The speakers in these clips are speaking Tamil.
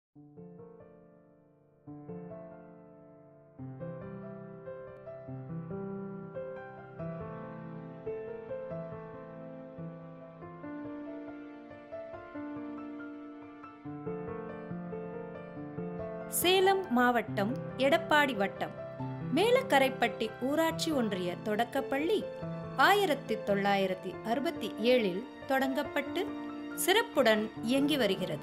சேலம் மாவட்டம் எடப்பாடி வட்டம் மேலக்கரைப்பட்டி ஊராட்சி ஒன்றிய தொடக்கப்பள்ளி 1967 தொடங்கப்பட்டு சிறப்புடன் இயங்கி வருகிறது.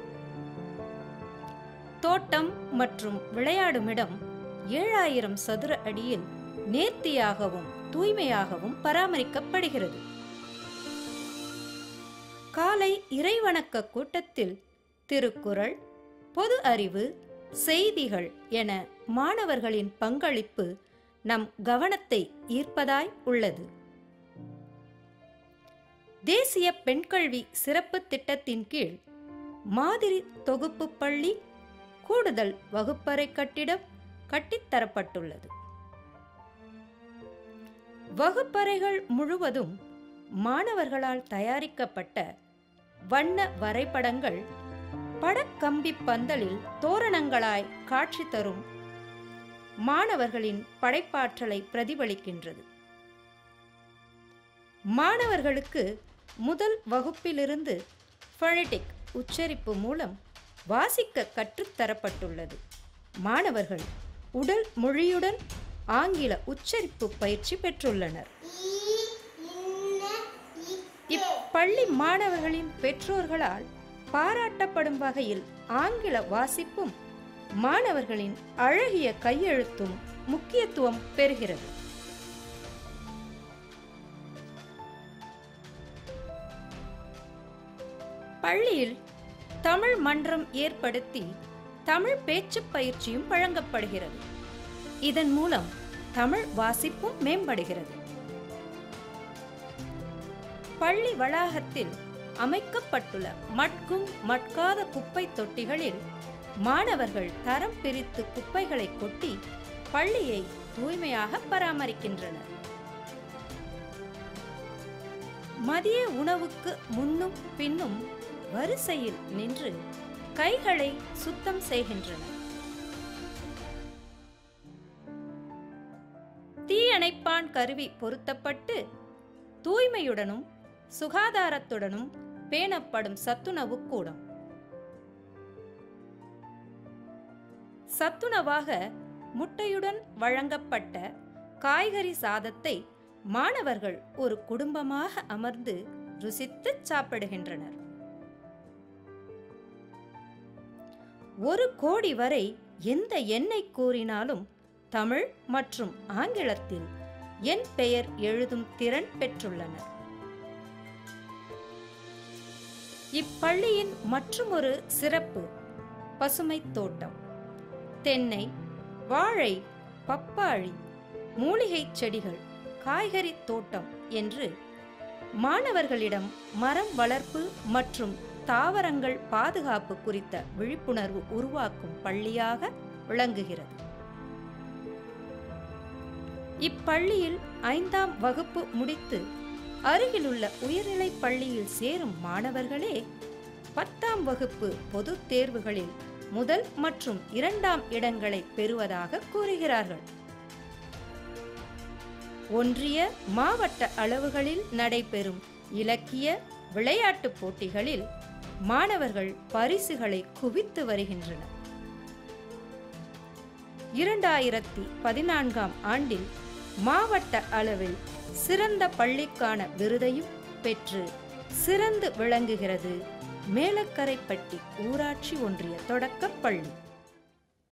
தோட்டம் மற்றும் விளையாடுமிடம் 7000 சதுர அடியில் நேர்த்தியாகவும் தூய்மையாகவும் பராமரிக்கப்படுகிறது. காலை இறைவணக்க கூட்டத்தில் திருக்குறள், பொது அறிவு, செய்திகள் என மாணவர்களின் பங்களிப்பு நம் கவனத்தை ஈர்ப்பதாய் உள்ளது. தேசிய பெண்கல்வி சிறப்பு திட்டத்தின் கீழ் மாதிரி தொகுப்பு பள்ளி, கூடுதல் வகுப்பறை கட்டிடம் கட்டித்தரப்பட்டுள்ளது. வகுப்பறைகள் முழுவதும் மாணவர்களால் தயாரிக்கப்பட்ட வண்ண வரைபடங்கள் படக்கம்பி பந்தலில் தோரணங்களாய் காட்சி தரும் மாணவர்களின் படைப்பாற்றலை பிரதிபலிக்கின்றது. மாணவர்களுக்கு முதல் வகுப்பிலிருந்து ஃபோனடிக் உச்சரிப்பு மூலம் வாசிக்க கற்றுத்தரப்பட்டுள்ளது. மாணவர்கள் உடல் மொழியுடன் ஆங்கில உச்சரிப்பு பயிற்சி பெற்றுள்ளனர். இப்பள்ளி மாணவர்களின் பெற்றோர்களால் பாராட்டப்படும் வகையில் ஆங்கில வாசிப்பும் மாணவர்களின் அழகிய கையெழுத்தும் முக்கியத்துவம் பெறுகிறது. பள்ளியில் தமிழ் மன்றம் ஏற்படுத்தி தமிழ் பேச்சு பயிற்சியும் வழங்கப்படுகிறது. இதன் மூலம் தமிழ் வாசிப்பும் மேம்படுகிறது. பள்ளி வளாகத்தில் அமைக்கப்பட்டுள்ள மட்கும் மட்காத குப்பை தொட்டிகளில் மாணவர்கள் தரம் பிரித்து குப்பைகளை கொட்டி பள்ளியை தூய்மையாக பராமரிக்கின்றனர். மதிய உணவுக்கு முன்னும் பின்னும் வரிசையில் நின்று கைகளை சுத்தம் செய்கின்றனர். தீயணைப்பான் கருவி பொருத்தப்பட்டு தூய்மையுடனும் சுகாதாரத்துடனும் பேணப்படும் சத்துணவு கூடம். சத்துணவாக முட்டையுடன் வழங்கப்பட்ட காய்கறி சாதத்தை மாணவர்கள் ஒரு குடும்பமாக அமர்ந்து ருசித்து சாப்பிடுகின்றனர். 1 கோடி வரை எந்த எண்ணை கூறினாலும் தமிழ் மற்றும் ஆங்கிலத்தில் என் பெயர் எழுதும் திறன் பெற்றுள்ளனர். இப்பள்ளியின் மற்றுமொரு சிறப்பு பசுமை தோட்டம். தென்னை, வாழை, பப்பாளி, மூலிகை செடிகள், காய்கறி தோட்டம் என்று மாணவர்களிடம் மரம் வளர்ப்பு மற்றும் தாவரங்கள் பாதுகாப்பு குறித்த விழிப்புணர்வு உருவாக்கும் பள்ளியாக விளங்குகிறது. இப்பள்ளியில் 5ஆம் வகுப்பு முடித்து அருகிலுள்ள உயர்நிலைப் பள்ளியில் சேரும் மாணவர்களே 10ஆம் வகுப்பு பொதுத் தேர்வுகளில் முதல் மற்றும் 2ஆம் இடங்களை பெறுவதாக கூறுகிறார்கள். ஒன்றிய, மாவட்ட அளவுகளில் நடைபெறும் இலக்கிய, விளையாட்டுப் போட்டிகளில் மாணவர்கள் பரிசுகளை குவித்து வருகின்றனர். 2014ஆம் ஆண்டில் மாவட்ட அளவில் சிறந்த பள்ளிக்கான விருதையும் பெற்று சிறந்து விளங்குகிறது மேலக்கரைப்பட்டி ஊராட்சி ஒன்றிய தொடக்கப்பள்ளி.